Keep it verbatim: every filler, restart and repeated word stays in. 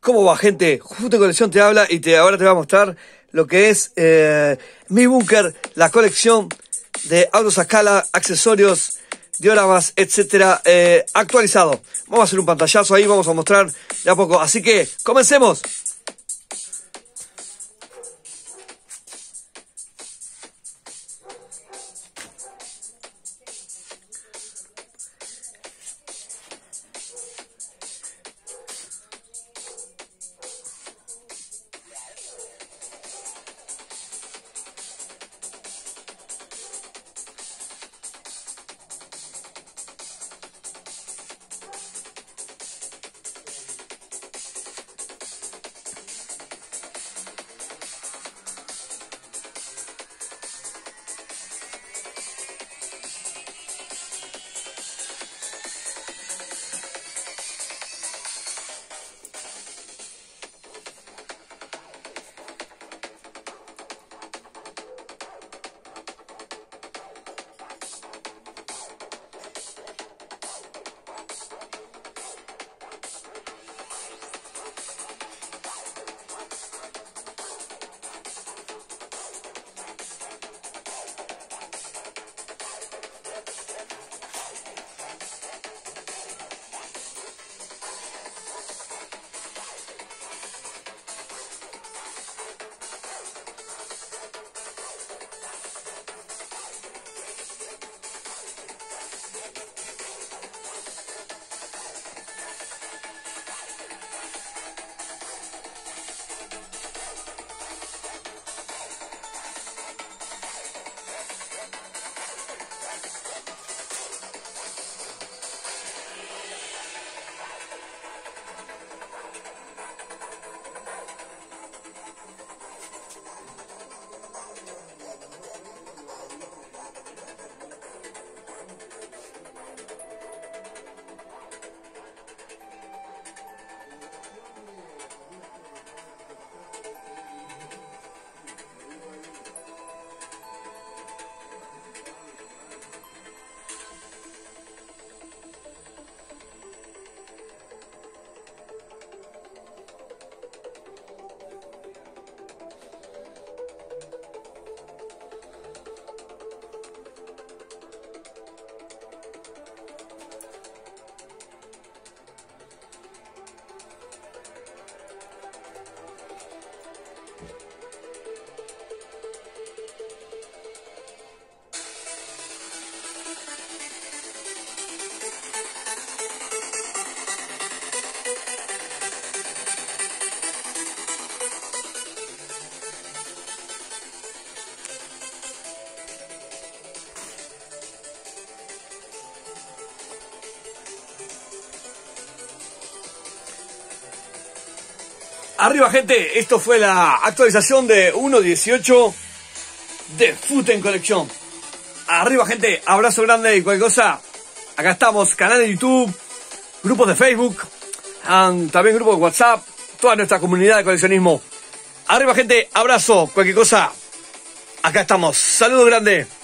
¿Cómo va, gente? Fute Colección te habla y te, ahora te voy a mostrar lo que es eh, mi búnker, la colección de autos a escala, accesorios, dioramas, etcétera, eh, actualizado. Vamos a hacer un pantallazo ahí, vamos a mostrar de a poco. Así que, comencemos. Arriba, gente, esto fue la actualización de uno punto dieciocho de Fute Colección. Arriba, gente, abrazo grande y cualquier cosa. Acá estamos, canal de YouTube, grupos de Facebook, and también grupos de WhatsApp, toda nuestra comunidad de coleccionismo. Arriba, gente, abrazo, cualquier cosa. Acá estamos, saludo grande.